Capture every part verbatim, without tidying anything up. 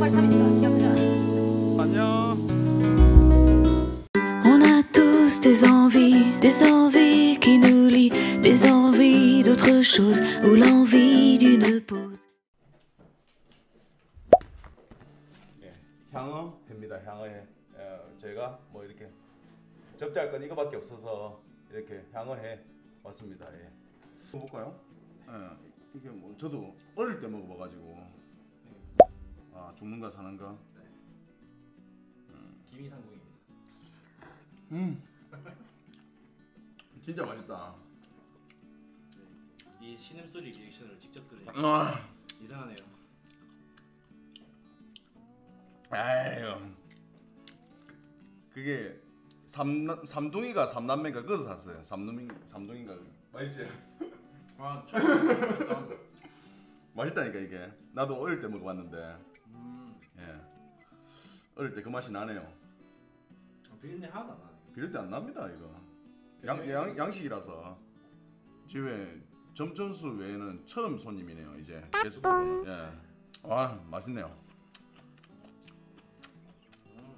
안녕. On a tous des envies, des envies qui nous lient, des envies d'autre chose ou l'envie d'une pause. 예, 향어입니다. 향어회. 예, 저희가 뭐 이렇게 접대할 건 이거밖에 없어서 이렇게 향어회 왔습니다. 예. 먹어볼까요? 예, 이게 뭐 저도 어릴 때 먹어봐가지고 아 죽는가 사는가. 음. 김이상궁입니다. 음, 진짜 맛있다. 네. 이 신음소리 리액션을 직접 들으니까 아, 이상하네요. 아유, 그게 삼 삼동이가 삼남매가 거기서 샀어요. 삼동이 삼동인가. 맛있지? 아 처음 먹었다. 맛있다니까 이게. 나도 어릴 때 먹어봤는데, 음. 예, 어릴 때 그 맛이 나네요. 아, 비린내 하나도 안 나네. 비린내 안 납니다 이거. 양, 양 양식이라서 집에 점천수 외에는 처음 손님이네요 이제. 게스트. 예, 와 맛있네요. 음.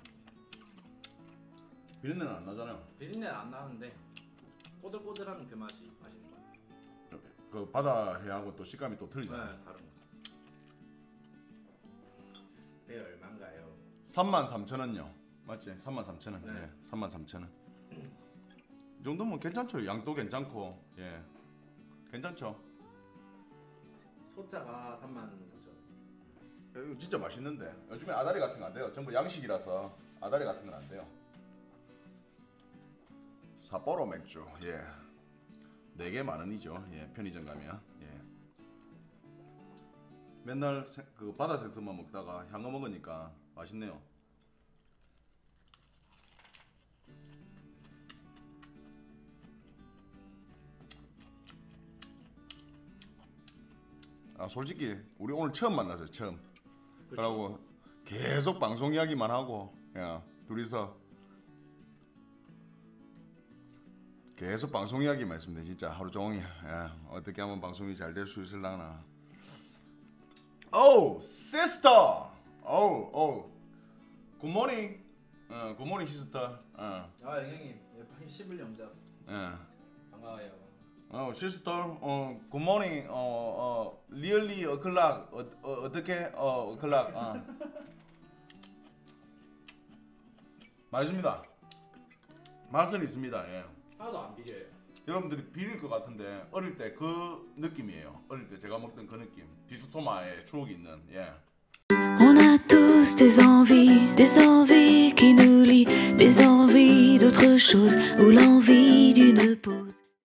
비린내는 안 나잖아요. 비린내 안 나는데 꼬들꼬들한 그 맛이 맛있는 것 같아요. 그 바다 해하고 또 식감이 또 틀리잖아요. 네, 다른 거. 배 얼마인가요? 삼만 삼천 원요. 맞지? 삼만 삼천 원. 네. 예, 삼만 삼천 원. 이 정도면 괜찮죠. 양도 괜찮고, 예, 괜찮죠. 소자가 삼만 삼천 원. 이거 진짜 맛있는데 요즘에 아다리 같은 거 안 돼요. 전부 양식이라서 아다리 같은 건 안 돼요. 삿포로 맥주, 예, 네 개 만 원이죠. 예, 편의점 가면, 예. 맨날 세, 그 바다 생선만 먹다가 향어 먹으니까 맛있네요. 아 솔직히 우리 오늘 처음 만났어요. 처음. 그러고 계속 방송 이야기만 하고, 야, 둘이서 계속 방송 이야기만 했습니다. 진짜 하루 종일. 야, 어떻게 하면 방송이 잘 될 수 있을라나. 오, 시스터. 오, 오. 굿모닝. 어, 굿모닝 시스터. 어. 아 영영님 십일 영접 예. 반가워요. 어, 시스터. 어, 굿모닝. 어, 어, 리얼리 어클락. 어, 어, 어떻게? 어, 어클락. 어. 맛있습니다. 맛은 있습니다. 예. 하나도 안 비려요. 여러분들이 비릴 것 같은데 어릴 때 그 느낌이에요. 어릴 때 제가 먹던 그 느낌. 디스토마의 추억이 있는. 예. On a tous des envies, des envies qui nous lient, des envies d'autre chose ou l'envie